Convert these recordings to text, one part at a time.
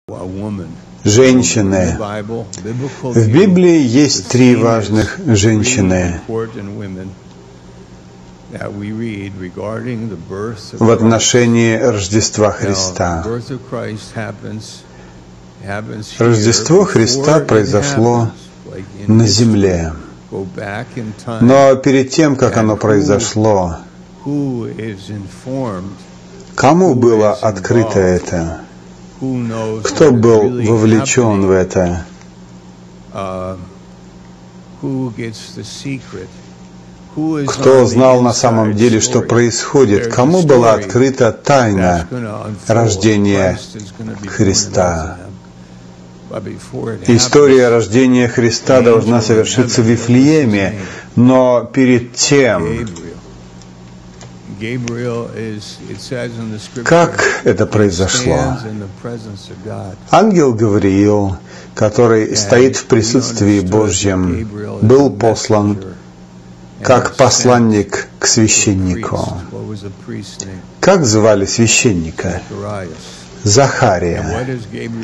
Женщины. В Библии есть три важных женщины. В отношении Рождества Христа. Рождество Христа произошло на земле. Но перед тем, как оно произошло, кому было открыто это? Кто был вовлечен в это? Кто знал на самом деле, что происходит? Кому была открыта тайна рождения Христа? История рождения Христа должна совершиться в Вифлееме, но перед тем, как это произошло? Ангел Гавриил, который стоит в присутствии Божьем, был послан как посланник к священнику. Как звали священника? Захария.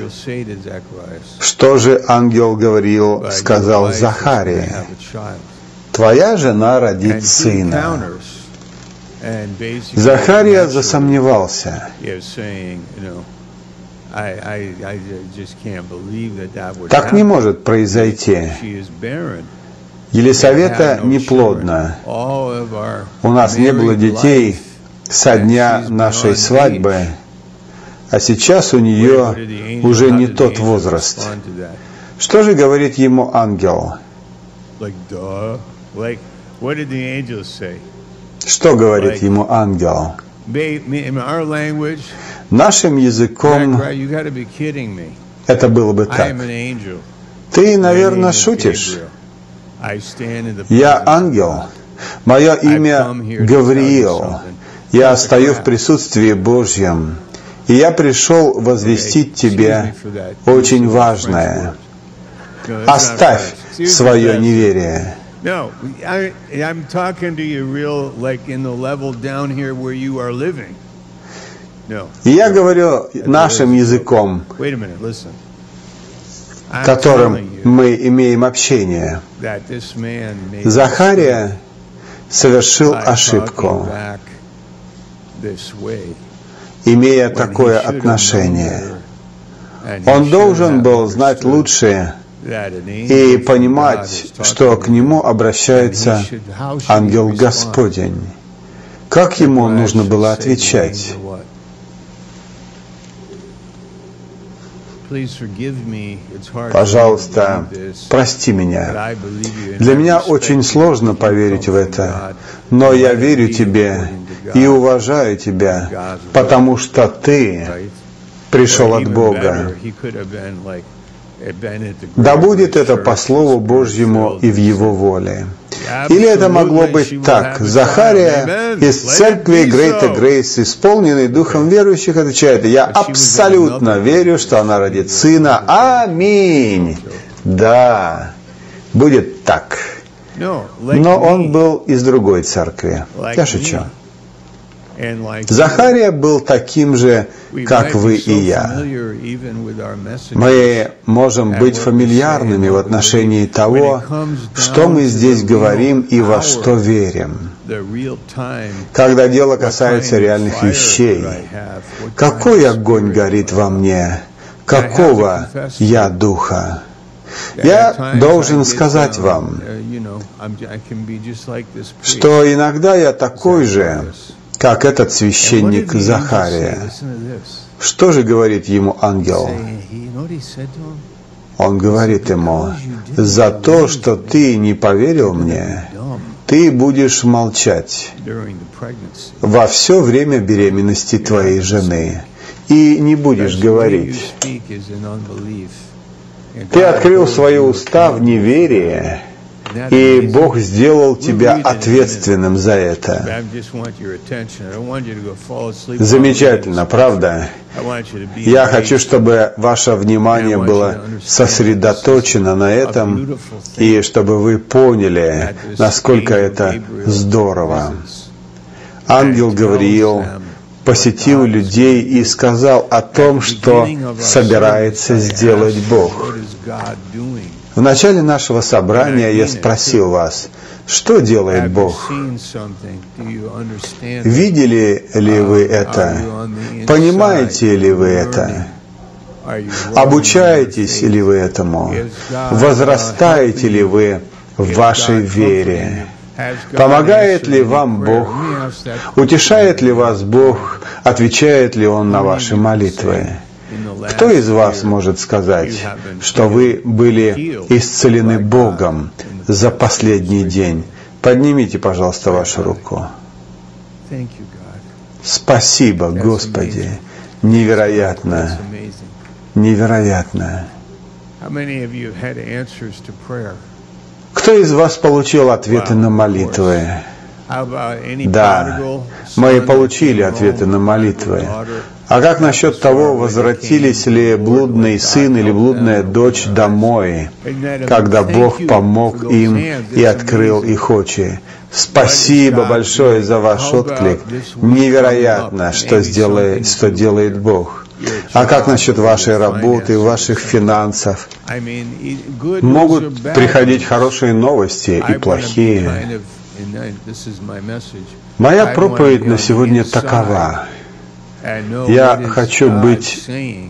Что же ангел Гавриил сказал Захарии? Твоя жена родит сына. Захария засомневался. Так не может произойти. Елисавета неплодна. У нас не было детей со дня нашей свадьбы, а сейчас у нее уже не тот возраст. Что же говорит ему ангел? Что говорит ему ангел? Нашим языком это было бы так. Ты, наверное, шутишь. Я ангел. Мое имя Гавриил. Я стою в присутствии Божьем. И я пришел возвестить тебе очень важное. Оставь свое неверие. И я говорю нашим языком, которым мы имеем общение. Захария совершил ошибку, имея такое отношение. Он должен был знать лучше и понимать, что к нему обращается ангел Господень. Как ему нужно было отвечать? Пожалуйста, прости меня. Для меня очень сложно поверить в это, но я верю тебе и уважаю тебя, потому что ты пришел от Бога. Да будет это по Слову Божьему и в Его воле. Или это могло быть так. Захария из церкви Greater Grace, исполненный Духом верующих, отвечает: я абсолютно верю, что она родит сына. Аминь. Да, будет так. Но он был из другой церкви. Я шучу. Захария был таким же, как вы и я. Мы можем быть фамильярными в отношении того, что мы здесь говорим и во что верим. Когда дело касается реальных вещей, какой огонь горит во мне, какого я духа. Я должен сказать вам, что иногда я такой же, как этот священник Захария. Что же говорит ему ангел? Он говорит ему: за то, что ты не поверил мне, ты будешь молчать во все время беременности твоей жены и не будешь говорить. Ты открыл свои уста в неверии, и Бог сделал тебя ответственным за это. Замечательно, правда? Я хочу, чтобы ваше внимание было сосредоточено на этом, и чтобы вы поняли, насколько это здорово. Ангел Гавриил посетил людей и сказал о том, что собирается сделать Бог. В начале нашего собрания я спросил вас, что делает Бог? Видели ли вы это? Понимаете ли вы это? Обучаетесь ли вы этому? Возрастаете ли вы в вашей вере? Помогает ли вам Бог? Утешает ли вас Бог? Отвечает ли Он на ваши молитвы? Кто из вас может сказать, что вы были исцелены Богом за последний день? Поднимите, пожалуйста, вашу руку. Спасибо, Господи. Невероятно. Невероятно. Кто из вас получил ответы на молитвы? Да, мы получили ответы на молитвы. А как насчет того, возвратились ли блудный сын или блудная дочь домой, когда Бог помог им и открыл их очи? Спасибо большое за ваш отклик. Невероятно, что делает Бог. А как насчет вашей работы, ваших финансов? Могут приходить хорошие новости и плохие. Моя проповедь на сегодня такова. Я хочу быть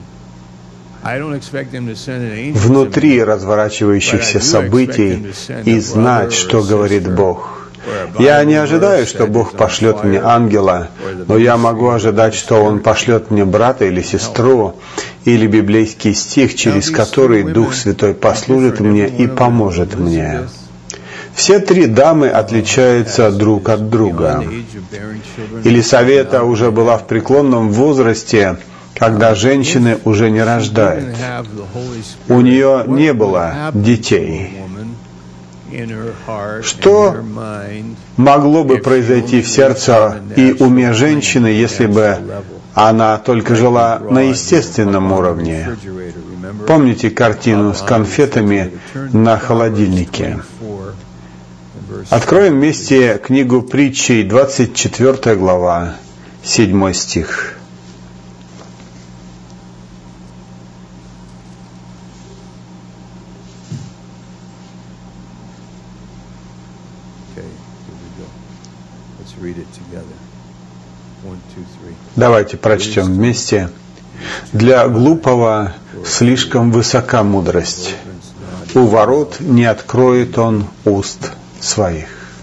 внутри разворачивающихся событий и знать, что говорит Бог. Я не ожидаю, что Бог пошлет мне ангела, но я могу ожидать, что Он пошлет мне брата или сестру, или библейский стих, через который Дух Святой послужит мне и поможет мне. Все три дамы отличаются друг от друга. Елисавета уже была в преклонном возрасте, когда женщины уже не рождают. У нее не было детей. Что могло бы произойти в сердце и уме женщины, если бы она только жила на естественном уровне? Помните картину с конфетами на холодильнике? Откроем вместе книгу Притчей, 24 глава, 7 стих. Давайте прочтем вместе. Для глупого слишком высока мудрость. У ворот не откроет он уст своих.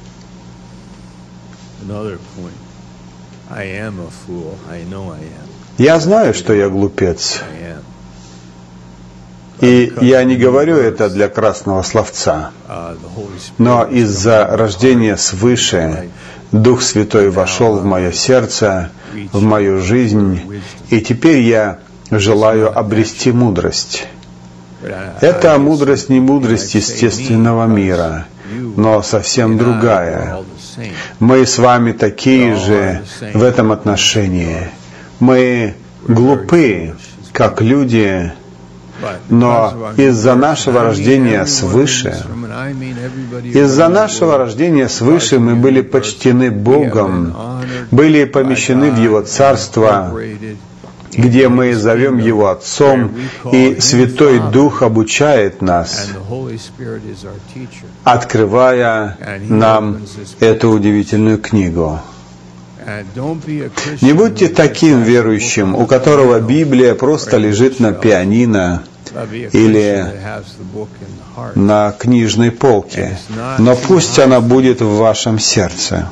Я знаю, что я глупец. И я не говорю это для красного словца. Но из-за рождения свыше Дух Святой вошел в мое сердце, в мою жизнь, и теперь я желаю обрести мудрость. Это мудрость не мудрость естественного мира, но совсем другая. Мы с вами такие же в этом отношении. Мы глупы, как люди, но из-за нашего рождения свыше, мы были почтены Богом, были помещены в Его Царство, где мы зовем Его Отцом, и Святой Дух обучает нас, открывая нам эту удивительную книгу. Не будьте таким верующим, у которого Библия просто лежит на пианино или на книжной полке, но пусть она будет в вашем сердце.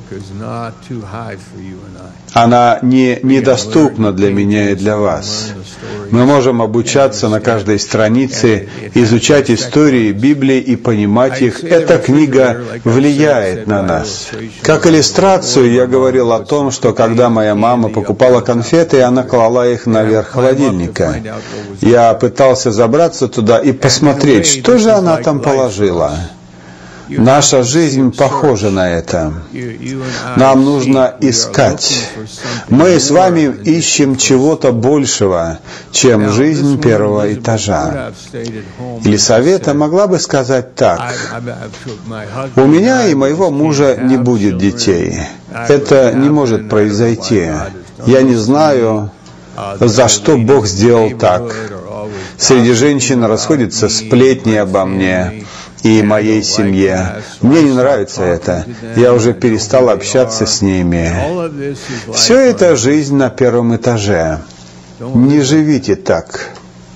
Она недоступна для меня и для вас. Мы можем обучаться на каждой странице, изучать истории Библии и понимать их. Эта книга влияет на нас. Как иллюстрацию я говорил о том, что когда моя мама покупала конфеты, она клала их наверх холодильника. Я пытался забраться туда и посмотреть, что же она там положила. Наша жизнь похожа на это. Нам нужно искать. Мы с вами ищем чего-то большего, чем жизнь первого этажа. Елисавета могла бы сказать так: «У меня и моего мужа не будет детей. Это не может произойти. Я не знаю, за что Бог сделал так. Среди женщин расходятся сплетни обо мне и моей семье. Мне не нравится это. Я уже перестал общаться с ними. Все это жизнь на первом этаже. Не живите так.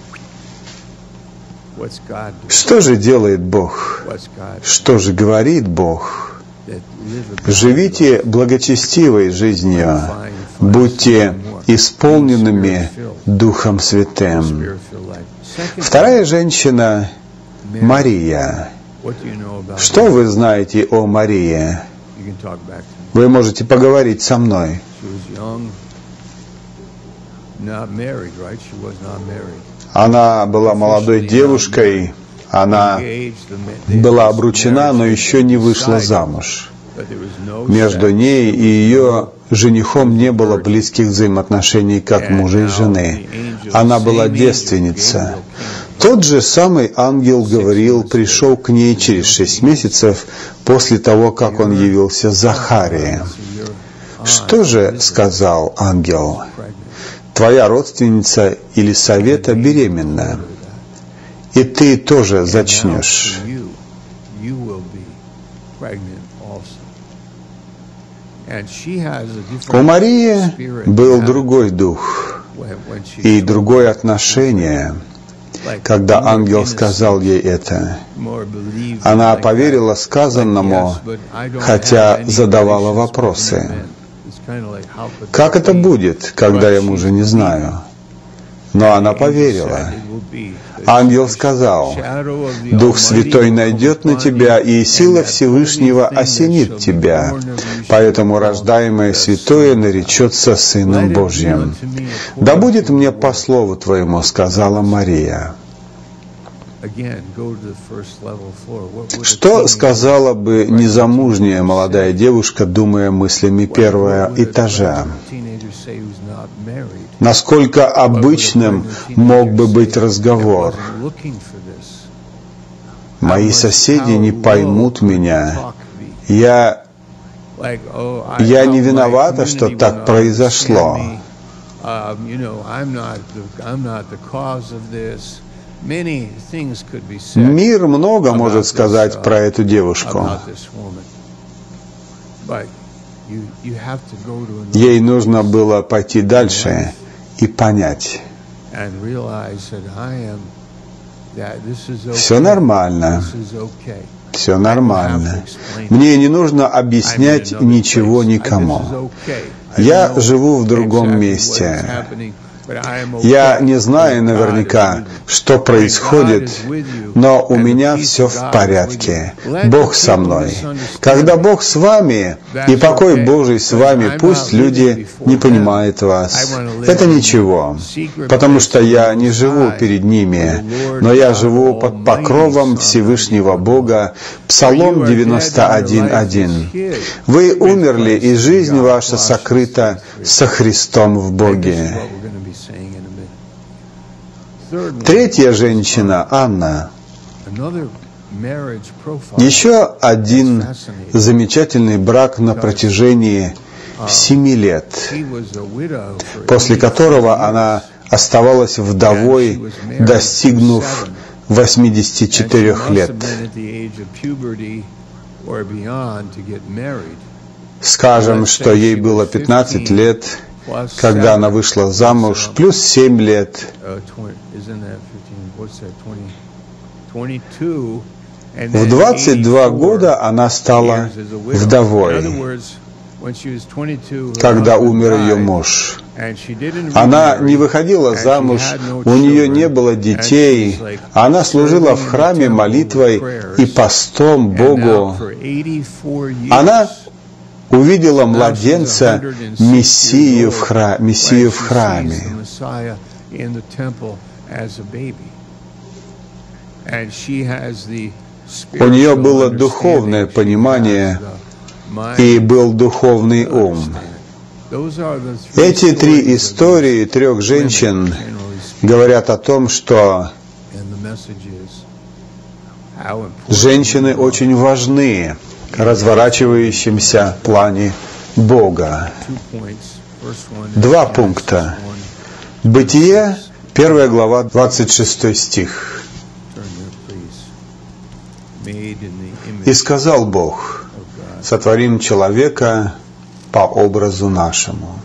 Что же делает Бог? Что же говорит Бог? Живите благочестивой жизнью. Будьте исполненными Духом Святым. Вторая женщина – Мария. Что вы знаете о Марии? Вы можете поговорить со мной. Она была молодой девушкой, она была обручена, но еще не вышла замуж. Между ней и ее женихом не было близких взаимоотношений, как мужа и жены. Она была девственница. Тот же самый ангел говорил, пришел к ней через 6 месяцев после того, как он явился Захарии. Что же сказал ангел? Твоя родственница Елисавета беременна, и ты тоже зачнешь. У Марии был другой дух и другое отношение. Когда ангел сказал ей это, она поверила сказанному, хотя задавала вопросы. Как это будет, когда я мужа не знаю? Но она поверила. Ангел сказал: Дух Святой найдет на тебя, и сила Всевышнего осенит тебя. Поэтому рождаемое святое наречется Сыном Божьим. Да будет мне по слову твоему, сказала Мария. Что сказала бы незамужняя молодая девушка, думая мыслями первого этажа? Насколько обычным мог бы быть разговор? Мои соседи не поймут меня. Я не виновата, что так произошло. Мир много может сказать про эту девушку. Ей нужно было пойти дальше и понять. Все нормально. Все нормально. Мне не нужно объяснять ничего никому. Я живу в другом месте. Я не знаю наверняка, что происходит, но у меня все в порядке. Бог со мной. Когда Бог с вами, и покой Божий с вами, пусть люди не понимают вас. Это ничего, потому что я не живу перед ними, но я живу под покровом Всевышнего Бога. Псалом 91:1. Вы умерли, и жизнь ваша сокрыта со Христом в Боге. Третья женщина, Анна. Еще один замечательный брак на протяжении 7 лет, после которого она оставалась вдовой, достигнув 84 лет. Скажем, что ей было 15 лет, когда она вышла замуж, плюс 7 лет. В 22 года она стала вдовой, когда умер ее муж. Она не выходила замуж, у нее не было детей, она служила в храме молитвой и постом Богу. Она увидела младенца, Мессию в храме. У нее было духовное понимание и был духовный ум. Эти 3 истории 3 женщин говорят о том, что женщины очень важны в разворачивающемся плане Бога. Два пункта. Бытие, 1 глава, 26 стих. «И сказал Бог, сотворим человека по образу нашему».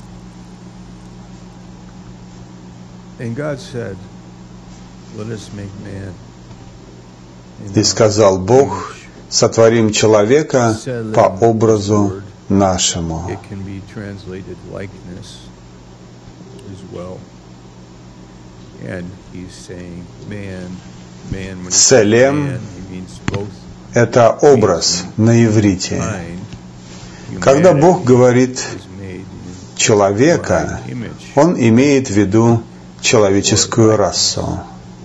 И сказал Бог, сотворим человека по образу нашему. Целем – это образ на иврите. Когда Бог говорит «человека», Он имеет в виду человеческую расу.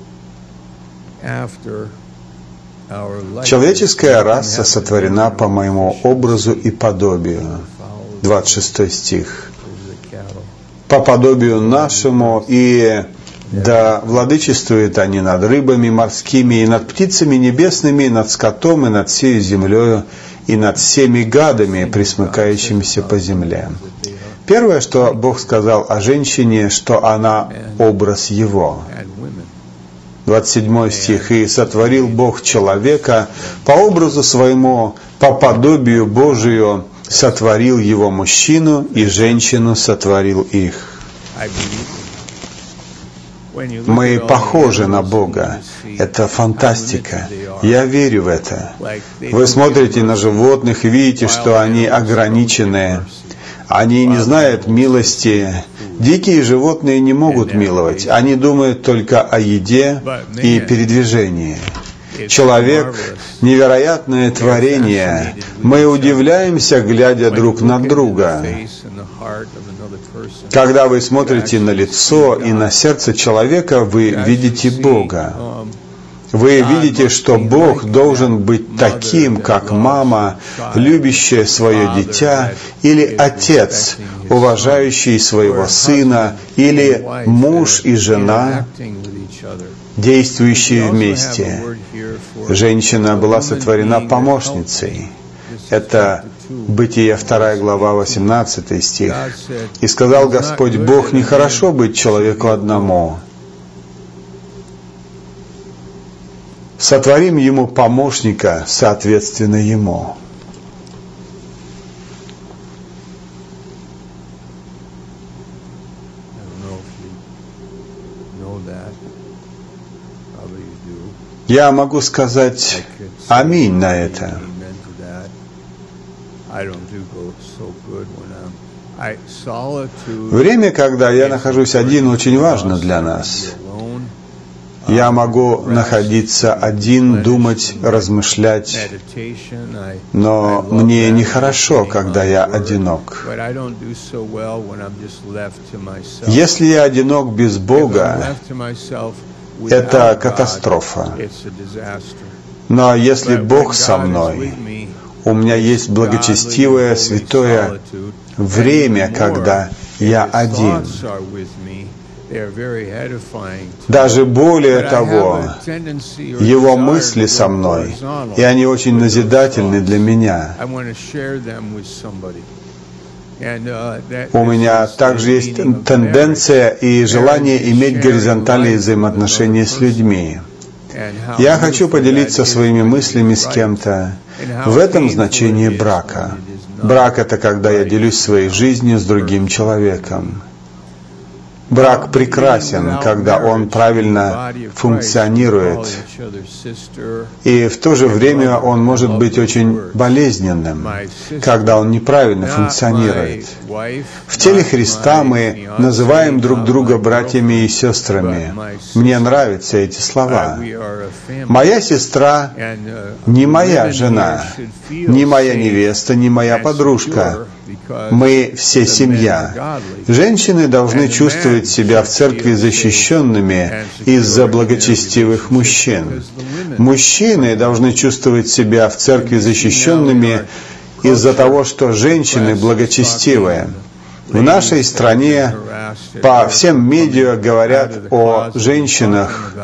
Человеческая раса сотворена по моему образу и подобию. 26 стих. По подобию нашему, и да владычествуют они над рыбами морскими, и над птицами небесными, и над скотом, и над всею землею, и над всеми гадами, пресмыкающимися по земле. Первое, что Бог сказал о женщине, что она образ Его. 27 стих. «И сотворил Бог человека по образу своему, по подобию Божию, сотворил его мужчину, и женщину сотворил их». Мы похожи на Бога. Это фантастика. Я верю в это. Вы смотрите на животных и видите, что они ограниченные. Они не знают милости. Дикие животные не могут миловать. Они думают только о еде и передвижении. Человек – невероятное творение. Мы удивляемся, глядя друг на друга. Когда вы смотрите на лицо и на сердце человека, вы видите Бога. Вы видите, что Бог должен быть таким, как мама, любящая свое дитя, или отец, уважающий своего сына, или муж и жена, действующие вместе. Женщина была сотворена помощницей. Это Бытие 2 глава, 18 стих. «И сказал Господь Бог, нехорошо быть человеку одному. Сотворим ему помощника, соответственно ему». Я могу сказать аминь на это. Время, когда я нахожусь один, очень важно для нас. Я могу находиться один, думать, размышлять, но мне нехорошо, когда я одинок. Если я одинок без Бога, это катастрофа. Но если Бог со мной, у меня есть благочестивое, святое время, когда я один. Даже более того, Его мысли со мной, и они очень назидательны для меня. У меня также есть тенденция и желание иметь горизонтальные взаимоотношения с людьми. Я хочу поделиться своими мыслями с кем-то. В этом значении брака. Брак — это когда я делюсь своей жизнью с другим человеком. Брак прекрасен, когда он правильно функционирует, и в то же время он может быть очень болезненным, когда он неправильно функционирует. В теле Христа мы называем друг друга братьями и сестрами. Мне нравятся эти слова. Моя сестра не моя жена, не моя невеста, не моя подружка. Мы все семья. Женщины должны чувствовать себя в церкви защищенными из-за благочестивых мужчин. Мужчины должны чувствовать себя в церкви защищенными из-за того, что женщины благочестивые. В нашей стране по всем медиа говорят о женщинах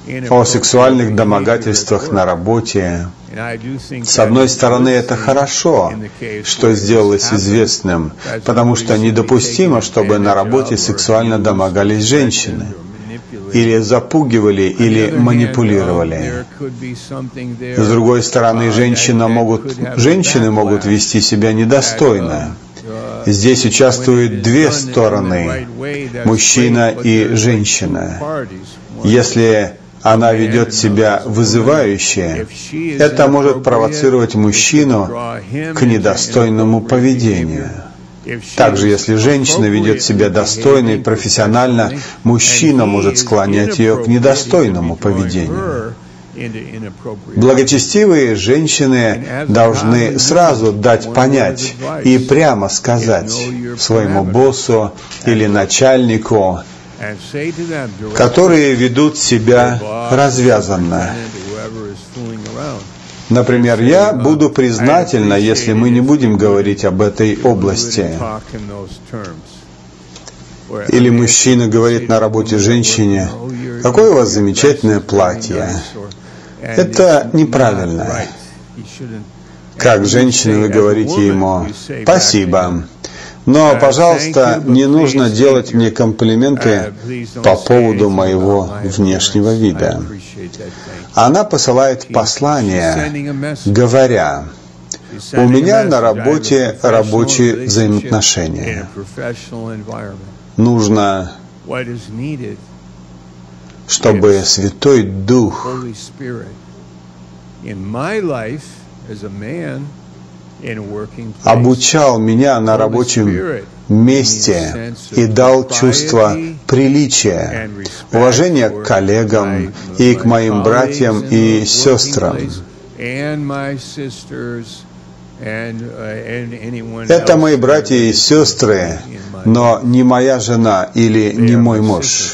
о сексуальных домогательствах на работе. С одной стороны, это хорошо, что сделалось известным, потому что недопустимо, чтобы на работе сексуально домогались женщины, или запугивали, или манипулировали. С другой стороны, женщины могут вести себя недостойно. Здесь участвуют две стороны, мужчина и женщина. Если она ведет себя вызывающе, это может провоцировать мужчину к недостойному поведению. Также, если женщина ведет себя достойно и профессионально, мужчина может склонять ее к недостойному поведению. Благочестивые женщины должны сразу дать понять и прямо сказать своему боссу или начальнику, которые ведут себя развязанно. Например, я буду признательна, если мы не будем говорить об этой области. Или мужчина говорит на работе женщине: «Какое у вас замечательное платье». Это неправильно. Как женщина вы говорите ему: «Спасибо. Но, пожалуйста, не нужно делать мне комплименты по поводу моего внешнего вида». Она посылает послание, говоря: «У меня на работе рабочие взаимоотношения. Нужно, чтобы Святой Дух обучал меня на рабочем месте и дал чувство приличия, уважения к коллегам и к моим братьям и сестрам. Это мои братья и сестры, но не моя жена или не мой муж».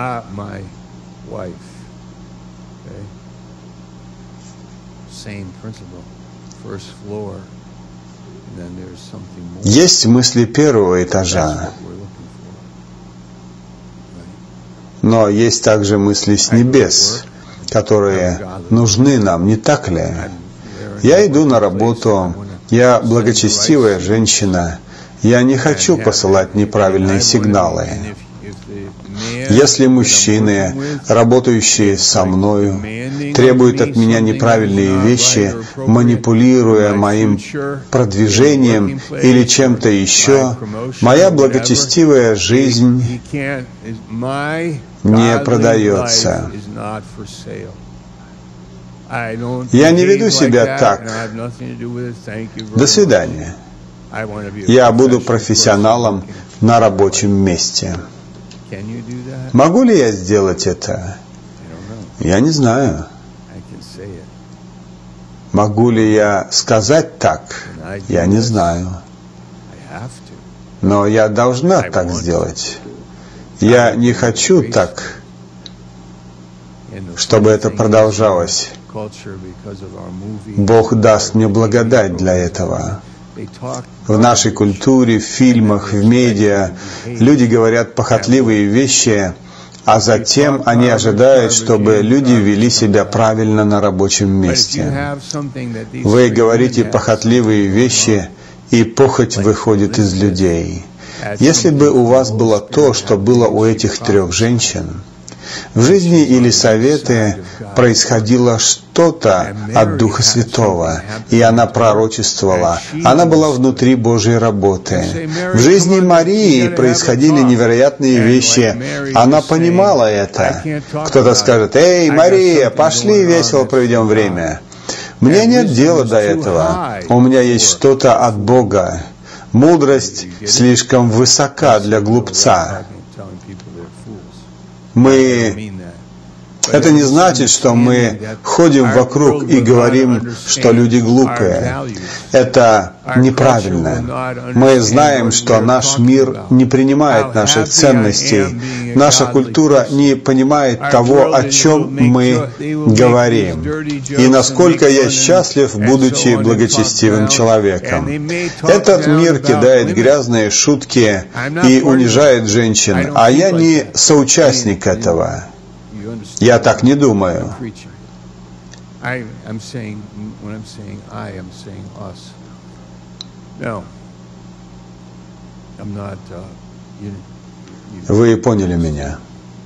Есть мысли первого этажа, но есть также мысли с небес, которые нужны нам, не так ли? Я иду на работу, я благочестивая женщина, я не хочу посылать неправильные сигналы. Если мужчины, работающие со мною, требуют от меня неправильные вещи, манипулируя моим продвижением или чем-то еще, моя благочестивая жизнь не продается. Я не веду себя так. До свидания. Я буду профессионалом на рабочем месте. Могу ли я сделать это? Я не знаю. Могу ли я сказать так? Я не знаю. Но я должна так сделать. Я не хочу так, чтобы это продолжалось. Бог даст мне благодать для этого. В нашей культуре, в фильмах, в медиа люди говорят похотливые вещи, а затем они ожидают, чтобы люди вели себя правильно на рабочем месте. Вы говорите похотливые вещи, и похоть выходит из людей. Если бы у вас было то, что было у этих трех женщин, в жизни Елисаветы происходило что-то от Духа Святого, и она пророчествовала. Она была внутри Божьей работы. В жизни Марии происходили невероятные вещи. Она понимала это. Кто-то скажет: «Эй, Мария, пошли весело проведем время». Мне нет дела до этого. У меня есть что-то от Бога. Мудрость слишком высока для глупца. Это не значит, что мы ходим вокруг и говорим, что люди глупые. Это неправильно. Мы знаем, что наш мир не принимает наших ценностей. Наша культура не понимает того, о чем мы говорим. И насколько я счастлив, будучи благочестивым человеком. Этот мир кидает грязные шутки и унижает женщин, а я не соучастник этого. Я так не думаю. Вы поняли меня.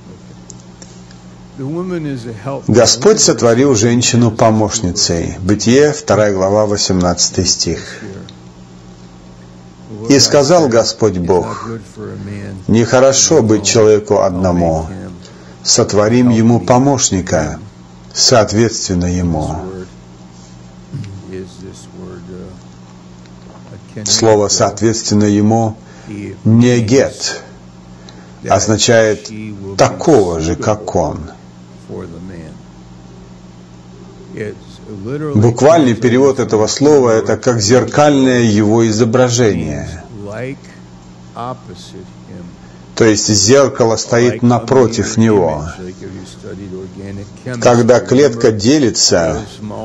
Господь сотворил женщину помощницей. Бытие, 2 глава, 18 стих. «И сказал Господь Бог, нехорошо быть человеку одному, сотворим ему помощника, соответственно ему». Слово «соответственно ему» негет означает «такого же, как он». Буквальный перевод этого слова – это как зеркальное его изображение. То есть зеркало стоит напротив него. Когда клетка делится,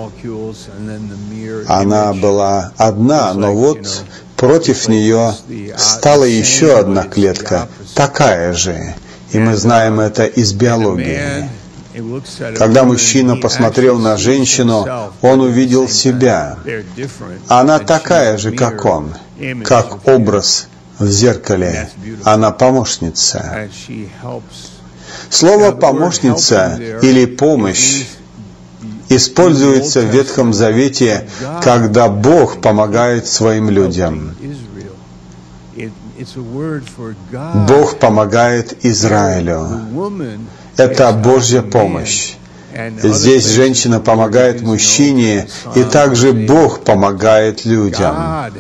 она была одна, но вот против нее стала еще одна клетка, такая же. И мы знаем это из биологии. Когда мужчина посмотрел на женщину, он увидел себя. Она такая же, как он, как образ в зеркале. Она помощница. Слово «помощница» или «помощь» используется в Ветхом Завете, когда Бог помогает своим людям. Бог помогает Израилю. Это Божья помощь. Здесь женщина помогает мужчине, и также Бог помогает людям.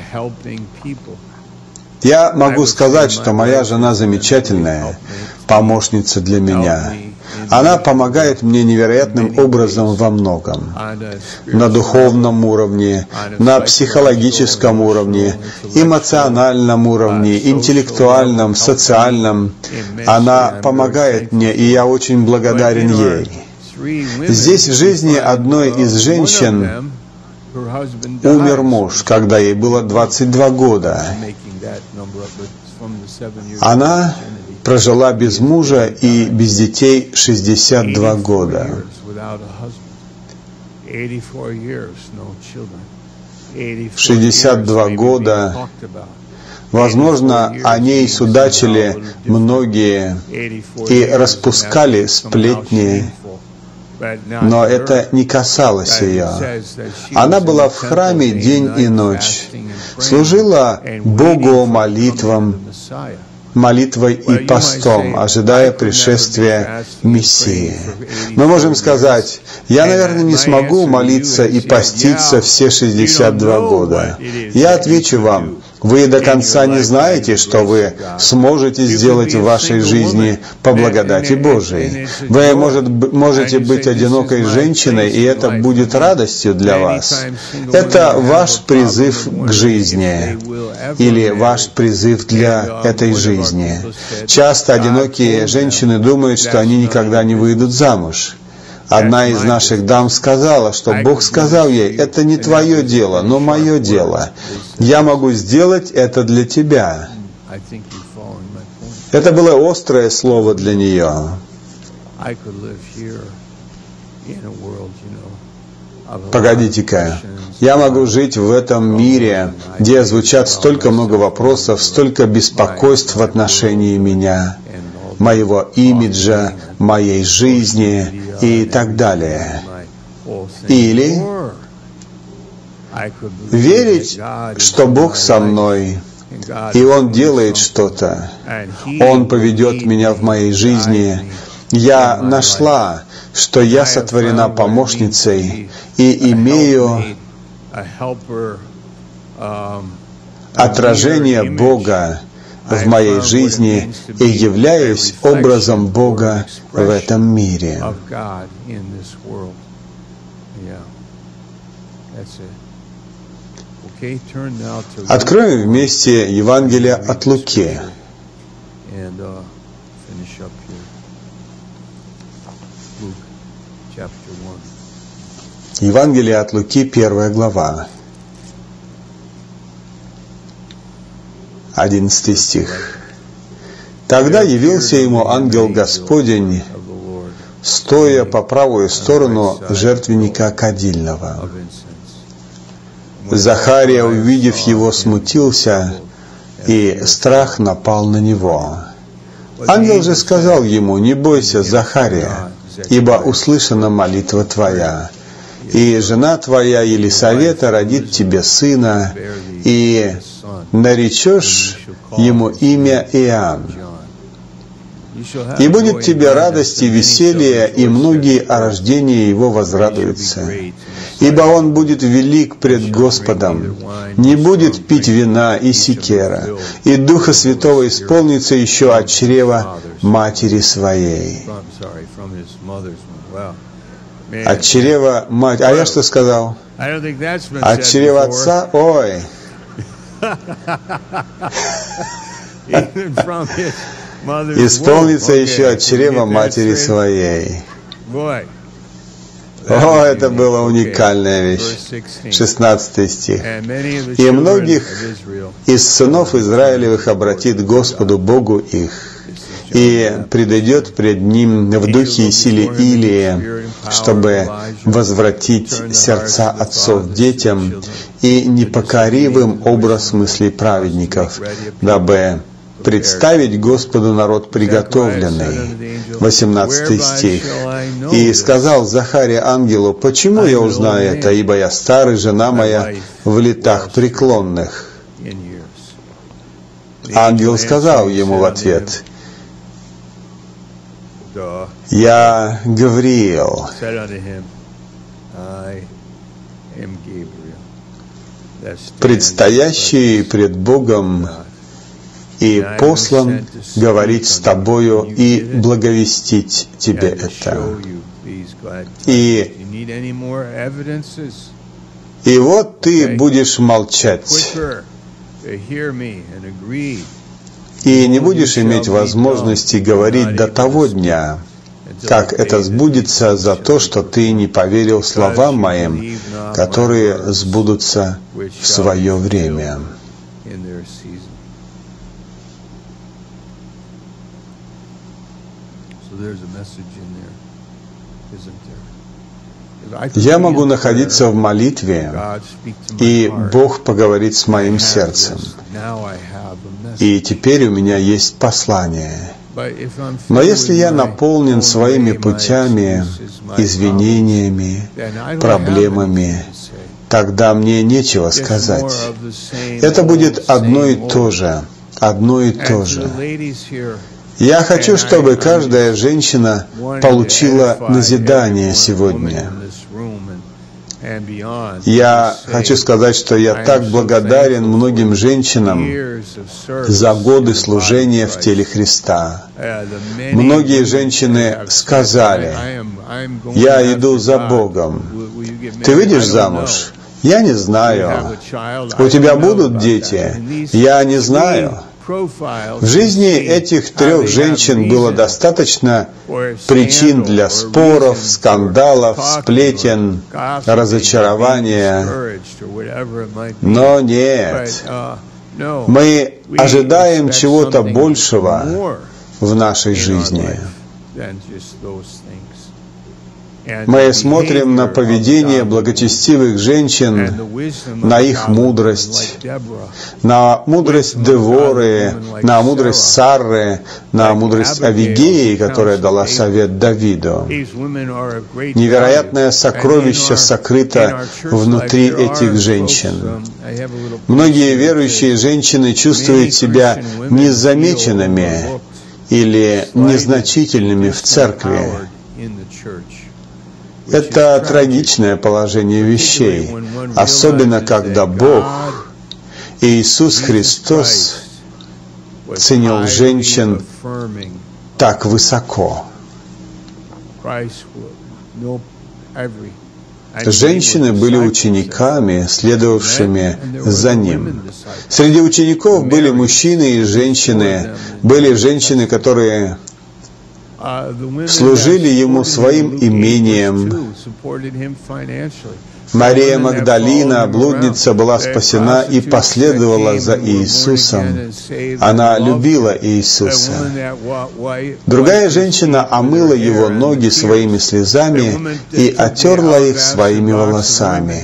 Я могу сказать, что моя жена замечательная помощница для меня. Она помогает мне невероятным образом во многом. На духовном уровне, на психологическом уровне, эмоциональном уровне, интеллектуальном, социальном. Она помогает мне, и я очень благодарен ей. Здесь в жизни одной из женщин умер муж, когда ей было 22 года. Она прожила без мужа и без детей 62 года. 62 года. Возможно, о ней судачили многие и распускали сплетни, но это не касалось ее. Она была в храме день и ночь, служила Богу молитвой и постом, ожидая пришествия Мессии. Мы можем сказать, я, наверное, не смогу молиться и поститься все 62 года. Я отвечу вам, вы до конца не знаете, что вы сможете сделать в вашей жизни по благодати Божией. Вы можете быть одинокой женщиной, и это будет радостью для вас. Это ваш призыв к жизни или ваш призыв для этой жизни. Часто одинокие женщины думают, что они никогда не выйдут замуж. Одна из наших дам сказала, что Бог сказал ей, это не твое дело, но мое дело. Я могу сделать это для тебя. Это было острое слово для нее. Погодите-ка, я могу жить в этом мире, где звучат столько много вопросов, столько беспокойств в отношении меня, моего имиджа, моей жизни и так далее. Или верить, что Бог со мной, и Он делает что-то. Он поведет меня в моей жизни. Я нашла, что я сотворена помощницей и имею отражение Бога в моей жизни и являюсь образом Бога в этом мире. Откроем вместе Евангелие от Луки. Евангелие от Луки, 1 глава. 11 стих. «Тогда явился ему ангел Господень стоя по правую сторону жертвенника кадильного. Захария, увидев его, смутился, и страх напал на него. Ангел же сказал ему: «Не бойся, Захария, ибо услышана молитва твоя, и жена твоя Елисавета родит тебе сына, и наречешь ему имя Иоанн. И будет тебе радость и веселье, и многие о рождении его возрадуются. Ибо он будет велик пред Господом, не будет пить вина и сикера, и Духа Святого исполнится еще от чрева матери своей». От чрева матери. А я что сказал? От чрева отца? Ой! Исполнится еще от чрева матери своей. О, это была уникальная вещь. 16 стих. «И многих из сынов Израилевых обратит Господу Богу их, и предойдет пред Ним в духе и силе Илия, чтобы возвратить сердца отцов детям и непокоривым образ мыслей праведников, дабы представить Господу народ приготовленный». 18 стих. «И сказал Захария ангелу: почему я узнаю это, ибо я старый, жена моя в летах преклонных?» Ангел сказал ему в ответ: «Я Гавриил, предстоящий пред Богом и послан говорить с тобою и благовестить тебе это». И вот ты будешь молчать, и не будешь иметь возможности говорить до того дня, как это сбудется, за то, что ты не поверил словам моим, которые сбудутся в свое время. Я могу находиться в молитве, и Бог поговорит с моим сердцем. И теперь у меня есть послание. Но если я наполнен своими путями, извинениями, проблемами, тогда мне нечего сказать. Это будет одно и то же, одно и то же. Я хочу, чтобы каждая женщина получила назидание сегодня. Я хочу сказать, что я так благодарен многим женщинам за годы служения в теле Христа. Многие женщины сказали: «Я иду за Богом. Ты выйдешь замуж? Я не знаю. У тебя будут дети? Я не знаю». В жизни этих трех женщин было достаточно причин для споров, скандалов, сплетен, разочарования. Но нет, мы ожидаем чего-то большего в нашей жизни. Мы смотрим на поведение благочестивых женщин, на их мудрость, на мудрость Деворы, на мудрость Сарры, на мудрость Авигеи, которая дала совет Давиду. Невероятное сокровище сокрыто внутри этих женщин. Многие верующие женщины чувствуют себя незамеченными или незначительными в церкви. Это трагичное положение вещей, особенно когда Бог и Иисус Христос ценил женщин так высоко. Женщины были учениками, следовавшими за Ним. Среди учеников были мужчины и женщины, были женщины, которые служили Ему своим имением, Мария Магдалина, блудница, была спасена и последовала за Иисусом. Она любила Иисуса. Другая женщина омыла Его ноги своими слезами и оттерла их своими волосами.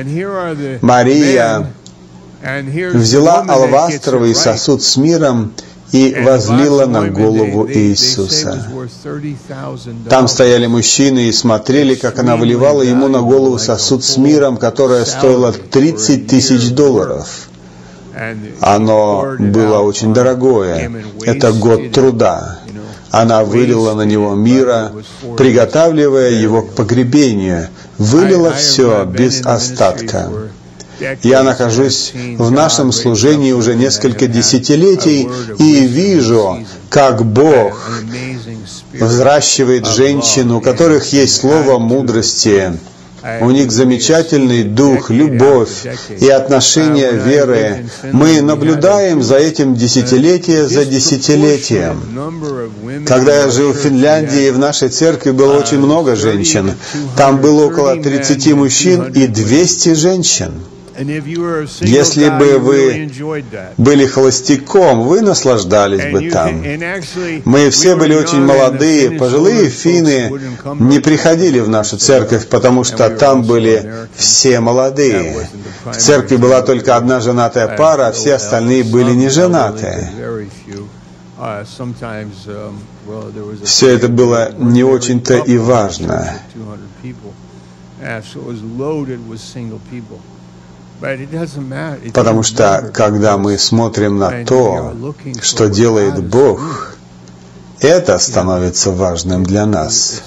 Мария взяла алавастровый сосуд с миром и возлила на голову Иисуса. Там стояли мужчины и смотрели, как она выливала ему на голову сосуд с миром, которое стоило $30 000. Оно было очень дорогое. Это год труда. Она вылила на него мира, приготавливая его к погребению. Вылила все без остатка. Я нахожусь в нашем служении уже несколько десятилетий и вижу, как Бог взращивает женщин, у которых есть слово мудрости. У них замечательный дух, любовь и отношение веры. Мы наблюдаем за этим десятилетие за десятилетием. Когда я жил в Финляндии, в нашей церкви было очень много женщин. Там было около 30 мужчин и 200 женщин. Если бы вы были холостяком, вы наслаждались бы там. Мы все были очень молодые, пожилые финны не приходили в нашу церковь, потому что там были все молодые. В церкви была только одна женатая пара, а все остальные были неженатые. Все это было не очень-то и важно. Потому что, когда мы смотрим на то, что делает Бог, это становится важным для нас.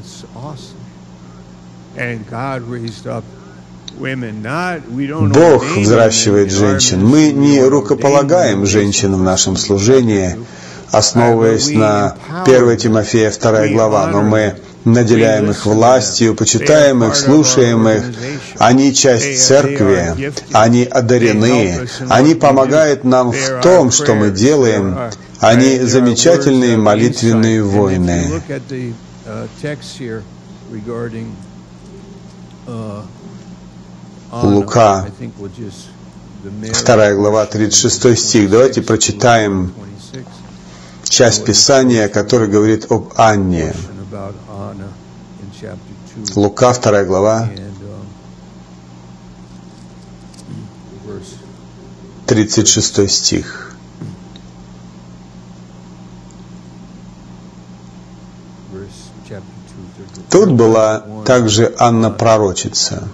Бог взращивает женщин. Мы не рукополагаем женщин в нашем служении, основываясь на 1 Тимофея 2 глава, но мы наделяем их властью, почитаем их, слушаем их. Они часть церкви, они одарены, они помогают нам в том, что мы делаем. Они замечательные молитвенные воины. Лука, 2 глава, 36 стих. Давайте прочитаем часть Писания, который говорит об Анне. Лука, 2 глава, 36 стих. Тут была также Анна пророчица.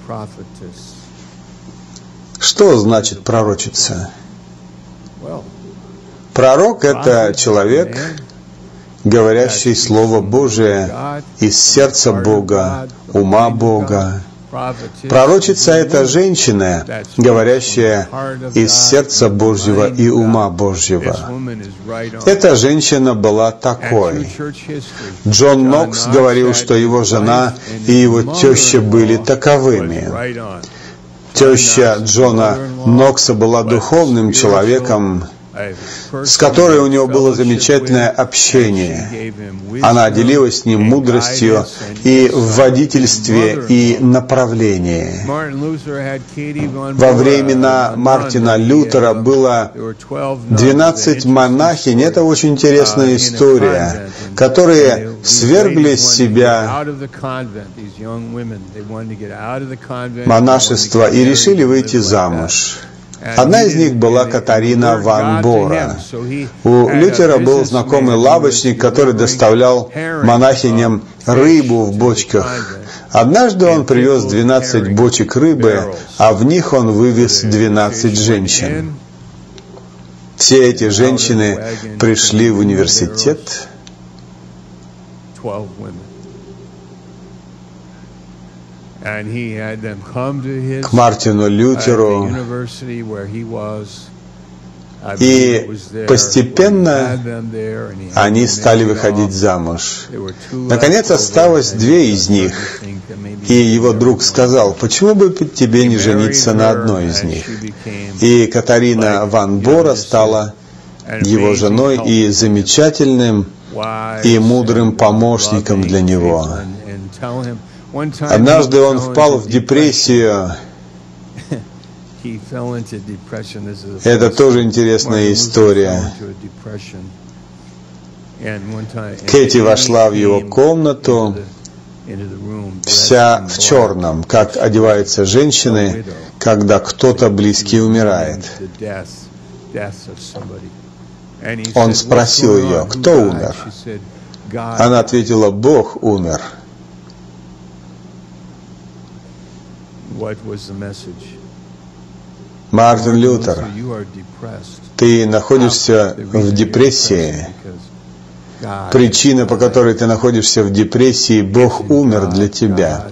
Что значит пророчица? Пророк — это человек, говорящий Слово Божие из сердца Бога, ума Бога. Пророчица — это женщина, говорящая из сердца Божьего и ума Божьего. Эта женщина была такой. Джон Нокс говорил, что его жена и его теща были таковыми. Теща Джона Нокса была духовным человеком, с которой у него было замечательное общение. Она делилась с ним мудростью и в водительстве, и направлении. Во времена Мартина Лютера было 12 монахинь, это очень интересная история, которые свергли с себя монашество и решили выйти замуж. Одна из них была Катарина ван Бора. У Лютера был знакомый лавочник, который доставлял монахиням рыбу в бочках. Однажды он привез 12 бочек рыбы, а в них он вывез 12 женщин. Все эти женщины пришли в университет. К Мартину Лютеру, и постепенно они стали выходить замуж. Наконец осталось 2 из них, и его друг сказал: «Почему бы тебе не жениться на одной из них?» И Катарина ван Бора стала его женой и замечательным и мудрым помощником для него. Однажды он впал в депрессию. Это тоже интересная история. Кэти вошла в его комнату, вся в черном, как одеваются женщины, когда кто-то близкий умирает. Он спросил ее, кто умер? Она ответила, Бог умер. Мартин Лютер, ты находишься в депрессии. Причина, по которой ты находишься в депрессии, Бог умер для тебя.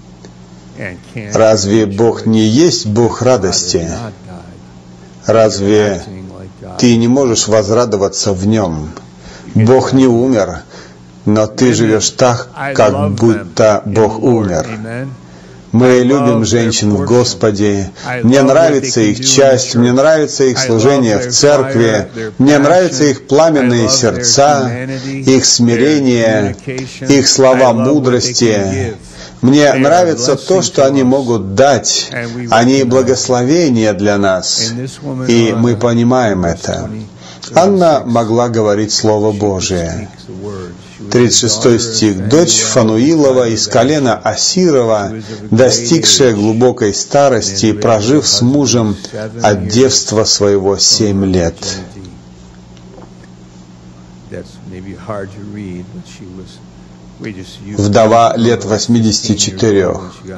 Разве Бог не есть Бог радости? Разве ты не можешь возрадоваться в Нем? Бог не умер, но ты живешь так, как будто Бог умер. Мы любим женщин в Господе. Мне нравится их часть, мне нравится их служение в церкви, мне нравятся их пламенные сердца, их смирение, их слова мудрости. Мне нравится то, что они могут дать. Они благословение для нас, и мы понимаем это. Анна могла говорить Слово Божие. 36 стих. «Дочь Фануилова из колена Асирова, достигшая глубокой старости и прожив с мужем от девства своего 7 лет». Вдова лет 84.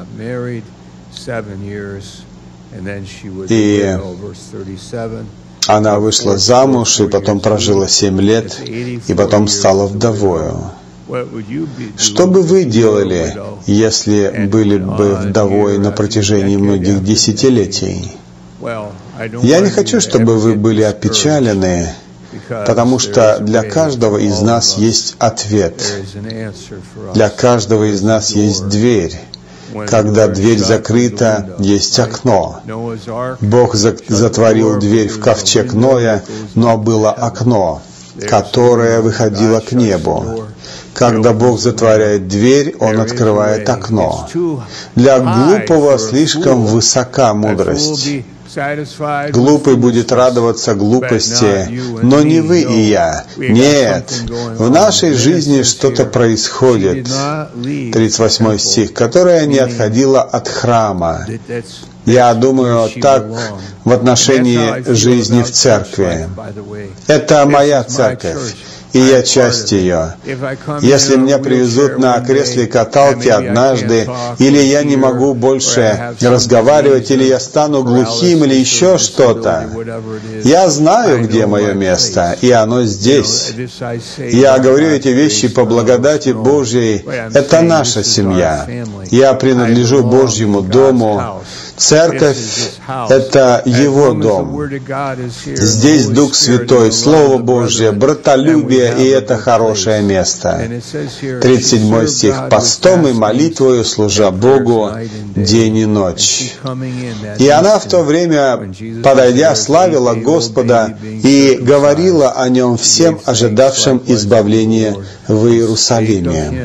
И она вышла замуж, и потом прожила 7 лет, и потом стала вдовою. Что бы вы делали, если были бы вдовой на протяжении многих десятилетий? Я не хочу, чтобы вы были опечалены, потому что для каждого из нас есть ответ. Для каждого из нас есть дверь. Когда дверь закрыта, есть окно. Бог затворил дверь в ковчег Ноя, но было окно, которое выходило к небу. Когда Бог затворяет дверь, Он открывает окно. Для глупого слишком высока мудрость. Глупый будет радоваться глупости, но не вы и я. Нет, в нашей жизни что-то происходит. 38 стих, которое не отходило от храма. Я думаю так в отношении жизни в церкви. Это моя церковь, и я часть ее. Если меня привезут на кресле каталки однажды, или я не могу больше разговаривать, или я стану глухим, или еще что-то, я знаю, где мое место, и оно здесь. Я говорю эти вещи по благодати Божьей. Это наша семья. Я принадлежу Божьему дому. Церковь — это Его дом. Здесь Дух Святой, Слово Божье, братолюбие, и это хорошее место. 37 стих. «Постом и молитвою служа Богу день и ночь». И она в то время, подойдя, славила Господа и говорила о Нем всем ожидавшим избавления в Иерусалиме.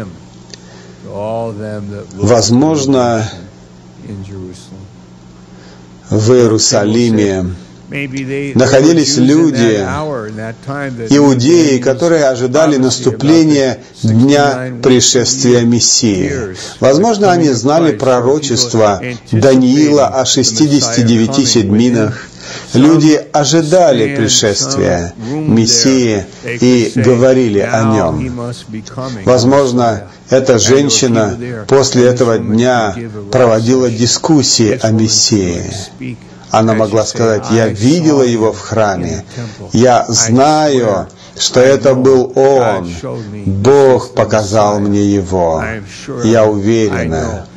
Возможно, в Иерусалиме находились люди, иудеи, которые ожидали наступления дня пришествия Мессии. Возможно, они знали пророчество Даниила о 69 седьминах. Люди ожидали пришествия Мессии и говорили о Нем. Возможно, эта женщина после этого дня проводила дискуссии о Мессии. Она могла сказать: «Я видела Его в храме, я знаю, что это был Он, Бог показал мне Его, я уверена».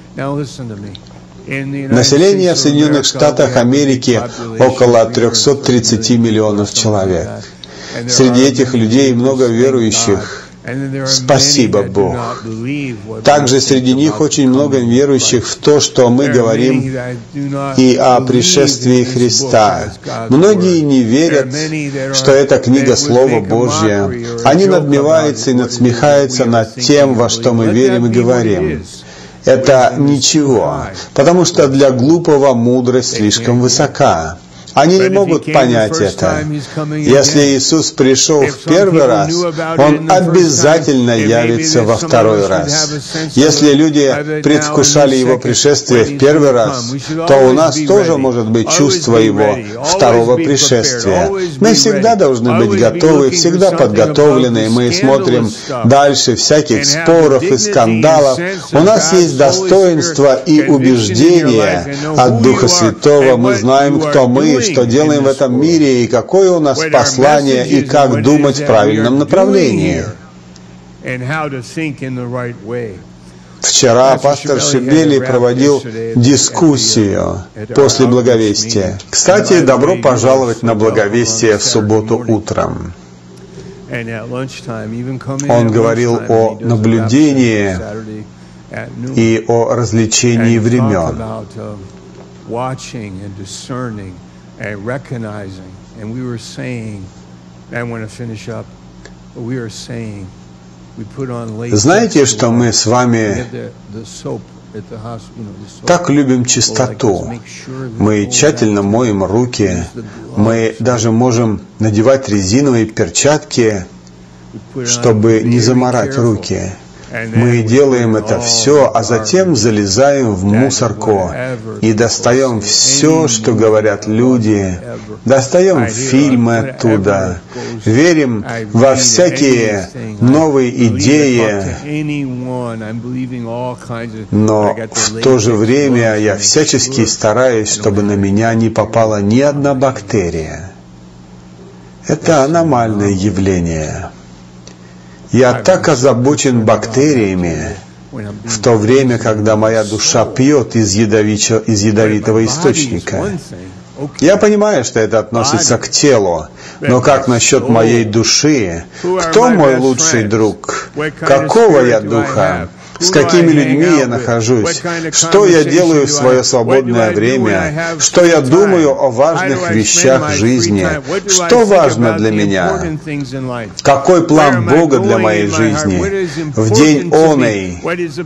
Население в Соединенных Штатах Америки около 330 миллионов человек. Среди этих людей много верующих, Спасибо, Бог. Также среди них очень много верующих в то, что мы говорим и о пришествии Христа. Многие не верят, что это книга Слова Божье. Они надмеваются и надсмехаются над тем, во что мы верим и говорим. Это ничего, потому что для глупого мудрость слишком высока. Они не могут понять это. Если Иисус пришел в первый раз, Он обязательно явится во второй раз. Если люди предвкушали Его пришествие в первый раз, то у нас тоже может быть чувство Его второго пришествия. Мы всегда должны быть готовы, всегда подготовлены. Мы смотрим дальше всяких споров и скандалов. У нас есть достоинство и убеждение от Духа Святого. Мы знаем, кто мы, что делаем в этом мире, и какое у нас послание, и как думать в правильном направлении. Вчера пастор Шибели проводил дискуссию после благовестия. Кстати, добро пожаловать на благовестие в субботу утром. Он говорил о наблюдении и о развлечении времен. And recognizing, and we were saying, I want to finish up, but we were saying, we put on latex. Знаете, что мы с вами так любим чистоту. Мы тщательно моем руки, мы даже можем надевать резиновые перчатки, чтобы не замарать руки. Мы делаем это все, а затем залезаем в мусорку и достаем все, что говорят люди, достаем фильмы оттуда, верим во всякие новые идеи, но в то же время я всячески стараюсь, чтобы на меня не попала ни одна бактерия. Это аномальное явление. Я так озабочен бактериями, в то время, когда моя душа пьет из ядовитого источника. Я понимаю, что это относится к телу, но как насчет моей души? Кто мой лучший друг? Какого я духа? С какими людьми я нахожусь? Что я делаю в свое свободное время? Что я думаю о важных вещах жизни? Что важно для меня? Какой план Бога для моей жизни? В день оный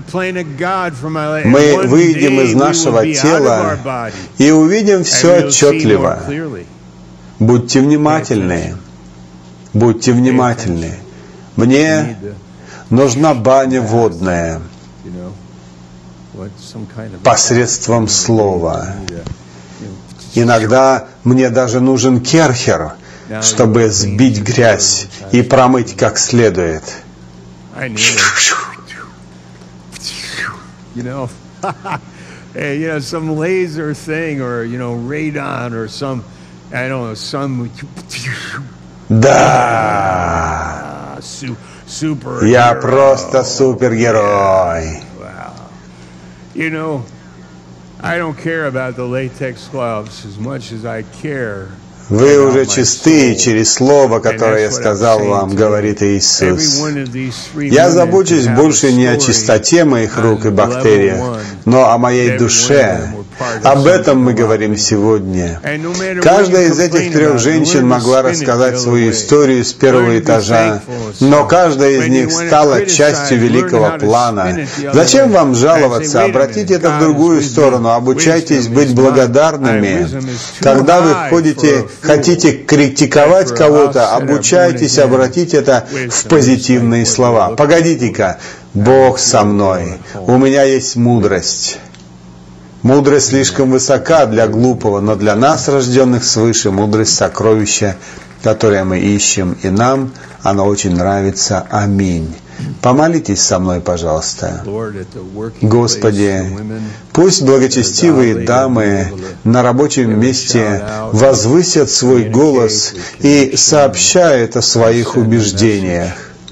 мы выйдем из нашего тела и увидим все отчетливо. Будьте внимательны. Будьте внимательны. Мне нужна баня водная посредством слова. Иногда мне даже нужен керхер, чтобы сбить грязь и промыть как следует. Some laser thing, or radon, or some, I don't know, some. Да. Я просто супергерой. Вы уже чисты через слово, которое я сказал вам, говорит Иисус. Я забочусь больше не о чистоте моих рук и бактериях, но о моей душе. Об этом мы говорим сегодня. Каждая из этих трех женщин могла рассказать свою историю с первого этажа, но каждая из них стала частью великого плана. Зачем вам жаловаться? Обратите это в другую сторону. Обучайтесь быть благодарными. Когда вы хотите критиковать кого-то, обучайтесь обратить это в позитивные слова. Погодите-ка, Бог со мной. У меня есть мудрость. Мудрость слишком высока для глупого, но для нас, рожденных свыше, мудрость — сокровища, которое мы ищем, и нам оно очень нравится. Аминь. Помолитесь со мной, пожалуйста. Господи, пусть благочестивые дамы на рабочем месте возвысят свой голос и сообщают о своих убеждениях.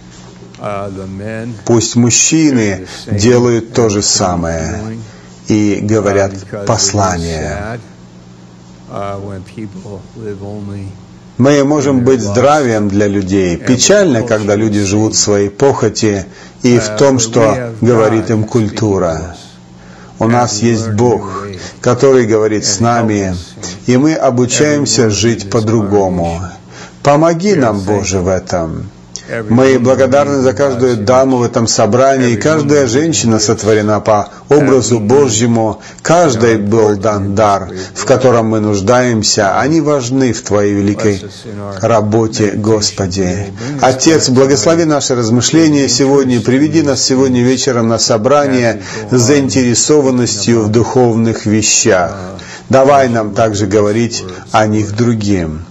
Пусть мужчины делают то же самое и говорят послания. Мы можем быть здравием для людей. Печально, когда люди живут в своей похоти и в том, что говорит им культура. У нас есть Бог, который говорит с нами, и мы обучаемся жить по-другому. Помоги нам, Боже, в этом. Мы благодарны за каждую даму в этом собрании. Каждая женщина сотворена по образу Божьему. Каждой был дан дар, в котором мы нуждаемся. Они важны в Твоей великой работе, Господи. Отец, благослови наши размышления сегодня. Приведи нас сегодня вечером на собрание с заинтересованностью в духовных вещах. Давай нам также говорить о них другим.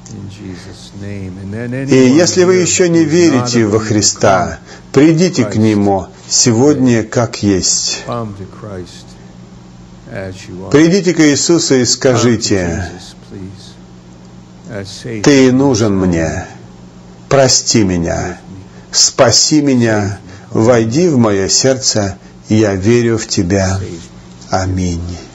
И если вы еще не верите во Христа, придите к Нему сегодня как есть. Придите к Иисусу и скажите: «Ты нужен мне, прости меня, спаси меня, войди в мое сердце, я верю в Тебя». Аминь.